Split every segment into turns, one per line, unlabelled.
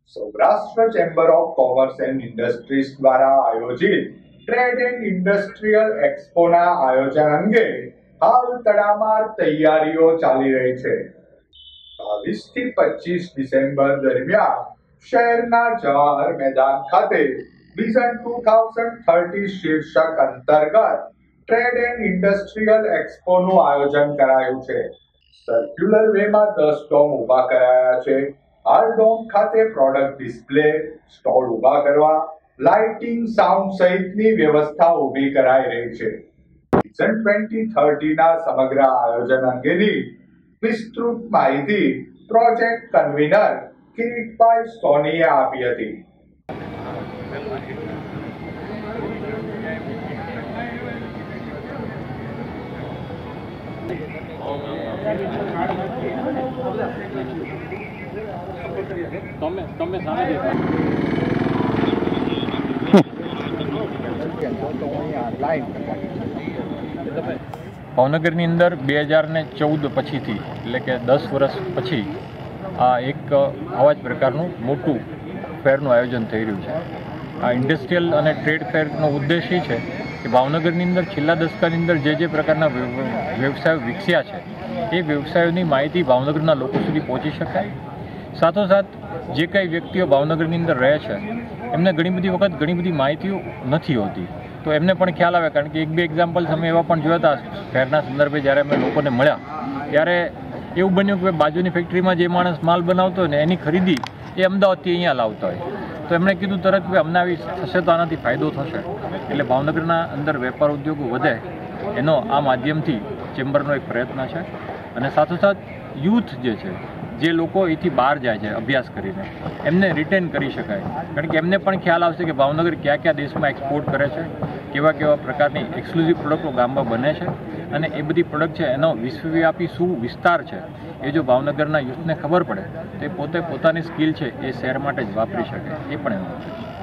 Saurashtra chamber of commerce and industries દ્વારા આયોજિત trade and industrial એક્સપોના આયોજન અંગે હાલ તડામાર તૈયારીઓ ચાલી રહી છે। 22 થી 25 ડિસેમ્બર દરમિયાન શહેરના જવાહર મેદાન ખાતે વિઝન 2030 શીર્ષક અંતર્ગત ટ્રેડ એન્ડ ઇન્ડસ્ટ્રીયલ એક્સપોનું આયોજન કરાયું છે। સર્ક્યુલર વેમાં 10 ડોમ ઊભા કરાયા છે। આ ડોમ ખાતે પ્રોડક્ટ ડિસ્પ્લે સ્ટોલ ઊભા કરવા, લાઇટિંગ, સાઉન્ડ સહિતની વ્યવસ્થા ઊભી કરાઈ રહી છે। વિઝન 2030 ના સમગ્ર આયોજન અંગેની વિસ્તૃત માહિતી પ્રોજેક્ટ કન્વીનર કિરીટભાઈ સોનીએ આપી હતી।
ભાવનગરની અંદર 2014 પછીથી એટલે કે 10 વર્ષ પછી આ એક આવા જ પ્રકારનું મોટું ફેરનું આયોજન થઈ રહ્યું છે। આ ઇન્ડસ્ટ્રીયલ અને ટ્રેડ ફેરનો ઉદ્દેશ એ છે કે ભાવનગરની અંદર છેલ્લા દશકાની અંદર જે પ્રકારના વ્યવસાયો વિકસ્યા છે એ વ્યવસાયોની માહિતી ભાવનગરના લોકો સુધી પહોંચી શકાય। સાથોસાથ જે કંઈ વ્યક્તિઓ ભાવનગરની અંદર રહે છે એમને ઘણી બધી વખત ઘણી બધી માહિતીઓ નથી હોતી, તો એમને પણ ખ્યાલ આવે। કારણ કે 1-2 એક્ઝામ્પલ્સ અમે એવા પણ જોયા હતા ફેરના સંદર્ભે। જ્યારે અમે લોકોને મળ્યા ત્યારે એવું બન્યું કે બાજુની ફેક્ટરીમાં જે માણસ માલ બનાવતો હોય ને એની ખરીદી એ અમદાવાદથી અહીંયા લાવતા હોય, તો એમણે કીધું તરત કે અમને આવી થશે તો આનાથી ફાયદો થશે। એટલે ભાવનગરના અંદર વેપાર ઉદ્યોગો વધે એનો આ માધ્યમથી ચેમ્બરનો એક પ્રયત્ન છે। અને સાથોસાથ યુથ જે છે, જે લોકો અહીંથી બહાર જાય છે અભ્યાસ કરીને, એમને રિટેન કરી શકાય। કારણ કે એમને પણ ખ્યાલ આવશે કે ભાવનગર કયા કયા દેશમાં એક્સપોર્ટ કરે છે, કેવા કેવા પ્રકારની એક્સક્લુઝિવ પ્રોડક્ટો ગામમાં બને છે, અને એ બધી પ્રોડક્ટ છે એનો વિશ્વવ્યાપી શું વિસ્તાર છે એ જો ભાવનગરના યુથને ખબર પડે તો એ પોતે પોતાની સ્કિલ છે એ શહેર માટે જ વાપરી શકે, એ પણ એનું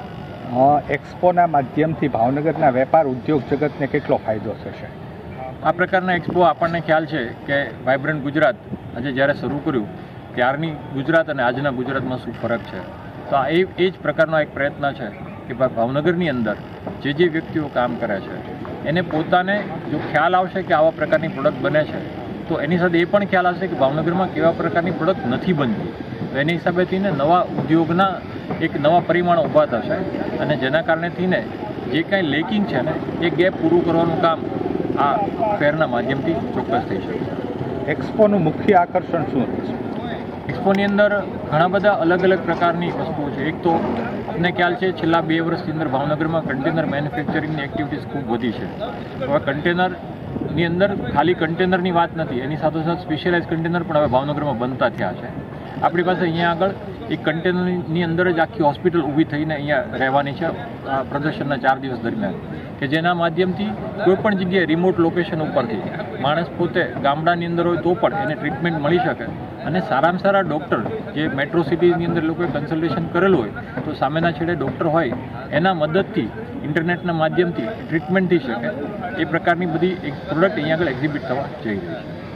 છે।
એક્સપોના માધ્યમથી ભાવનગરના વેપાર ઉદ્યોગ જગતને કેટલો ફાયદો થશે?
આ પ્રકારના એક્સપો આપણને ખ્યાલ છે કે વાઇબ્રન્ટ ગુજરાત આજે જ્યારે શરૂ કર્યું ત્યારની ગુજરાત અને આજના ગુજરાતમાં શું ફરક છે, તો આ એ જ પ્રકારનો એક પ્રયત્ન છે કે ભાવનગરની અંદર જે વ્યક્તિઓ કામ કરે છે એને પોતાને જો ખ્યાલ આવશે કે આવા પ્રકારની પ્રોડક્ટ બને છે, તો એની સાથે એ પણ ખ્યાલ આવશે કે ભાવનગરમાં કેવા પ્રકારની પ્રોડક્ટ નથી બનતી, તો એની હિસાબેથી નવા ઉદ્યોગના એક નવા પરિમાણો ઊભા થશે, અને જેના કારણેથી જે કાંઈ લેકિંગ છે ને એ ગેપ પૂરું કરવાનું કામ આ ફેરના માધ્યમથી ચોક્કસ થઈ શકે।
એક્સપોનું મુખ્ય આકર્ષણ શું છે?
એક્સપોની અંદર ઘણા બધા અલગ અલગ પ્રકારની વસ્તુઓ છે। એક તો આપને ખ્યાલ છે છેલ્લા 2 વર્ષની અંદર ભાવનગરમાં કન્ટેનર મેન્યુફેક્ચરિંગની એક્ટિવિટીઝ ખૂબ વધી છે। હવે કન્ટેનરની અંદર ખાલી કન્ટેનરની વાત નથી, એની સાથોસાથ સ્પેશિયલાઇઝ કન્ટેનર પણ હવે ભાવનગરમાં બનતા થયા છે। આપણી પાસે અહીંયા આગળ એક કન્ટેનરની અંદર જ આખી હોસ્પિટલ ઊભી થઈને અહીંયા રહેવાની છે પ્રદર્શનના 4 દિવસ દરમિયાન, કે જેના માધ્યમથી કોઈપણ જગ્યાએ રિમોટ લોકેશન ઉપરથી માણસ પોતે ગામડાની અંદર હોય તો પણ એને ટ્રીટમેન્ટ મળી શકે, અને સારામાં સારા ડૉક્ટર જે મેટ્રો સિટીની અંદર લોકોએ કન્સલ્ટેશન કરેલું હોય તો સામેના છેડે ડૉક્ટર હોય એના મદદથી ઇન્ટરનેટના માધ્યમથી ટ્રીટમેન્ટ થઈ શકે, એ પ્રકારની બધી એક પ્રોડક્ટ અહીંયા આગળ એક્ઝિબિટ થવા જઈ રહી છે।